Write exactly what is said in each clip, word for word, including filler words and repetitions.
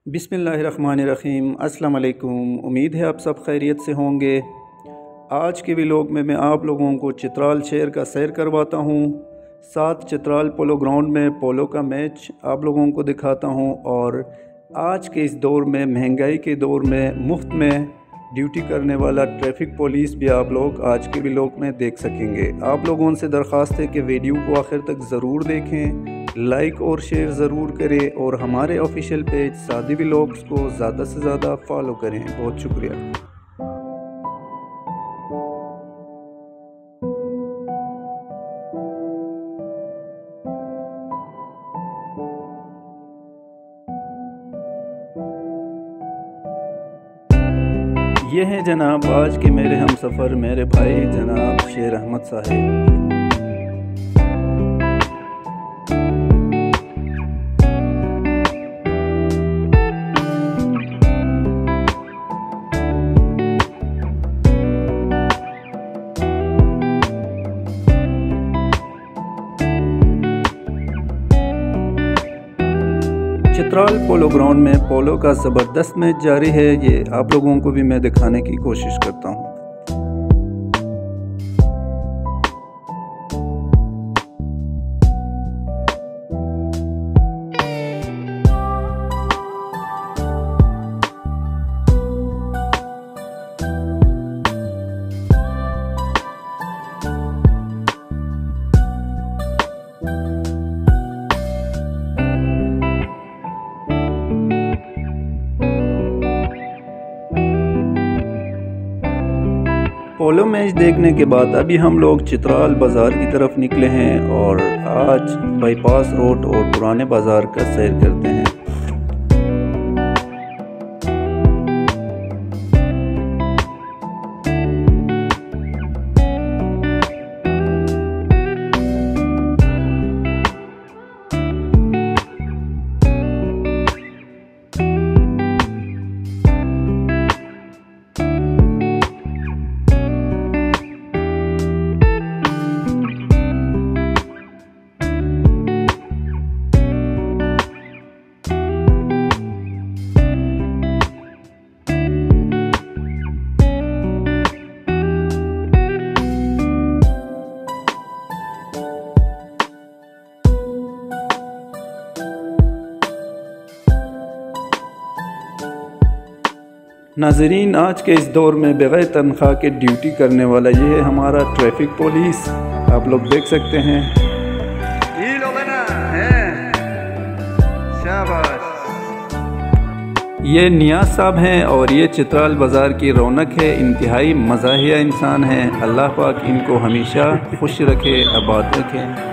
बिस्मिल्लाहिर्रहमानिर्रहीम। अस्सलाम वालेकुम। उम्मीद है आप सब खैरियत से होंगे। आज के व्लॉग में मैं आप लोगों को चित्राल शहर का सैर करवाता हूँ। साथ चित्राल पोलो ग्राउंड में पोलो का मैच आप लोगों को दिखाता हूँ और आज के इस दौर में, महंगाई के दौर में, मुफ्त में ड्यूटी करने वाला ट्रैफिक पुलिस भी आप लोग आज के व्लॉग में देख सकेंगे। आप लोगों से दरख्वास्त है कि वीडियो को आखिर तक ज़रूर देखें, लाइक और शेयर ज़रूर करें और हमारे ऑफिशियल पेज सादी व्लॉग्स को ज़्यादा से ज़्यादा फॉलो करें। बहुत शुक्रिया। ये हैं जनाब आज के मेरे हम सफ़र, मेरे भाई जनाब शेर अहमद साहब। चित्राल पोलो ग्राउंड में पोलो का ज़बरदस्त मैच जारी है। ये आप लोगों को भी मैं दिखाने की कोशिश करता हूँ। पोलो मैच देखने के बाद अभी हम लोग चित्राल बाज़ार की तरफ निकले हैं और आज बाईपास रोड और पुराने बाज़ार का सैर करते हैं। नाज़रीन, आज के इस दौर में बग़ैर तनख्वाह के ड्यूटी करने वाला ये है हमारा ट्रैफिक पुलिस। आप लोग देख सकते हैं। ये लोग ना हैं, शाबाश। ये नियाज साहब हैं और ये चित्राल बाज़ार की रौनक है। इंतहाई मज़ाहिया इंसान हैं। अल्लाह पाक इनको हमेशा खुश रखे, आबाद रखे।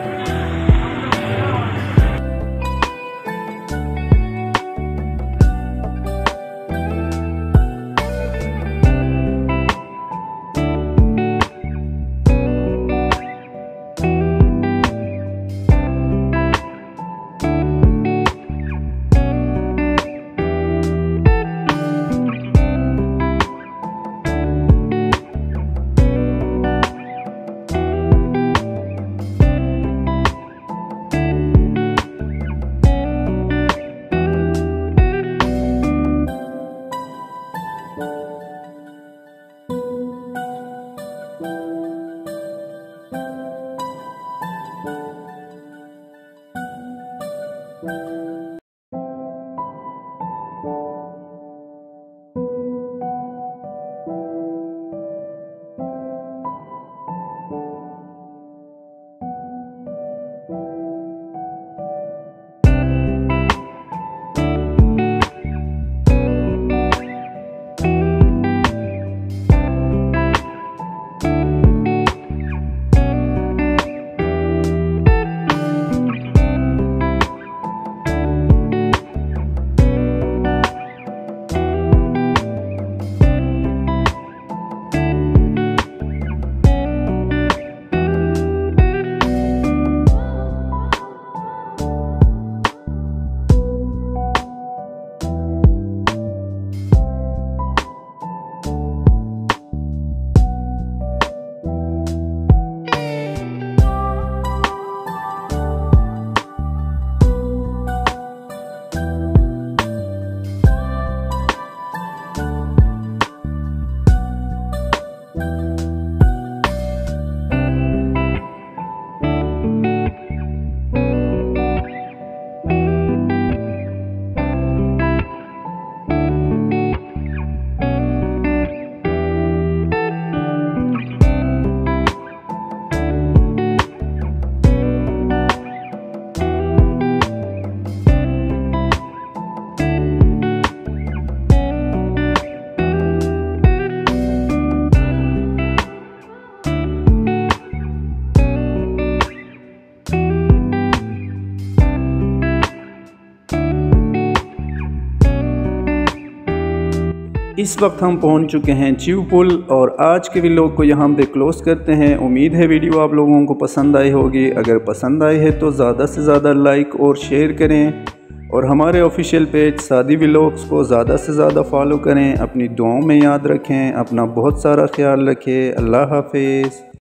इस वक्त हम पहुंच चुके हैं चिव पुल और आज के व्लॉग को यहाँ पे क्लोज करते हैं। उम्मीद है वीडियो आप लोगों को पसंद आई होगी। अगर पसंद आई है तो ज़्यादा से ज़्यादा लाइक और शेयर करें और हमारे ऑफिशियल पेज सादी व्लॉग्स को ज़्यादा से ज़्यादा फॉलो करें। अपनी दुआओं में याद रखें। अपना बहुत सारा ख्याल रखें। अल्लाह हाफिज़।